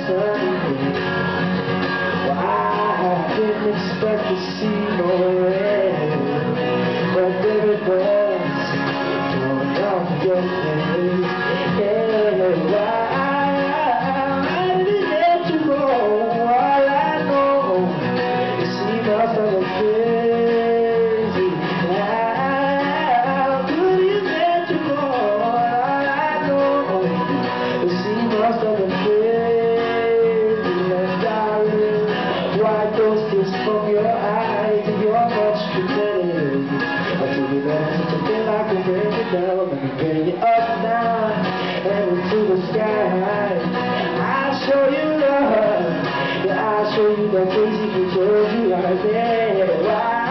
sunny day. Well, I didn't expect to see more rain, but there it was, going off again. Yeah, I didn't let you go. All I know is see my fellow crazy. How could you let you go? All I know is see my fellow crazy. And darling, why those tears from your eyes? You're much too pretty. I told you that something I can bring you down, I can bring you up now and into the sky. I'll show you love, yeah, I'll show you the crazy you told you right there. Why?